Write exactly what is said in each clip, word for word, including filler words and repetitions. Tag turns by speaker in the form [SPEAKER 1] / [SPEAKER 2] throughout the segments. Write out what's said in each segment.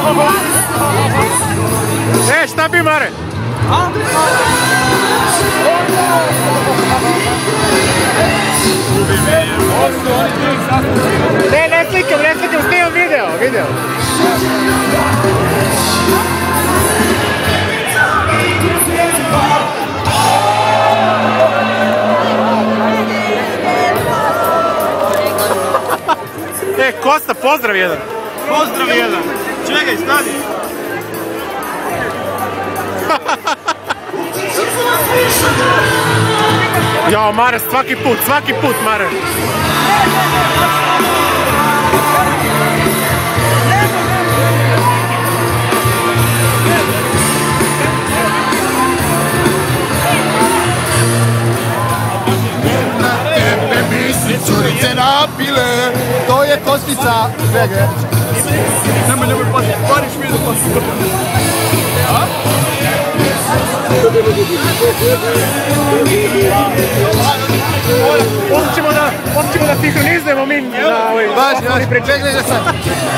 [SPEAKER 1] E, šta bi, Mare? Ne, ne slikam, ne slikam, snimam video, video. E, Kosta, pozdrav jedan.
[SPEAKER 2] Pozdrav jedan. Čekaj, stani.
[SPEAKER 1] Jao, Mare, svaki put, svaki put, Mare.
[SPEAKER 3] Curice napile, to je Kostica. Vege.
[SPEAKER 2] Nemoj, nemoj, pati, pariš mi da pati.
[SPEAKER 1] Ovdje ćemo da, ovdje ćemo da sinhronizujemo mi na ovoj...
[SPEAKER 3] Važi, važi, čekaj da sad.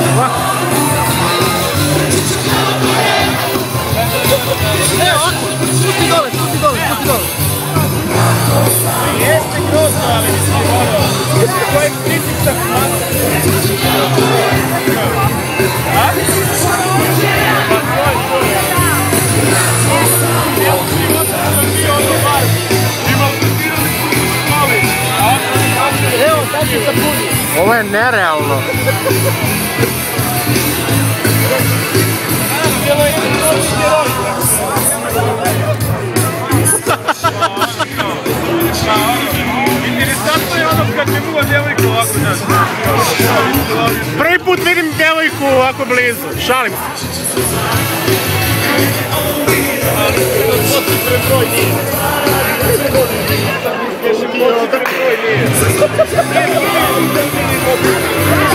[SPEAKER 3] Evo, ovako, spusti dole, spusti dole, spusti dole.
[SPEAKER 2] Jeste grozno, ali mislim, ono, kojeg pritisak malo. A? Pa tvoj, tvoj. Evo, ti vas sam bio ono bar. Imao pretirali su mali. Evo, sad se sapuni.
[SPEAKER 1] Ovo je nerealno.
[SPEAKER 2] Cijelo je noći roka. Interesantno je ono kad mi muva djevojka ovako znaš.
[SPEAKER 1] Prvi put vidim djevojku ovako blizu, šalim se.
[SPEAKER 2] Još i poći prebroj nije.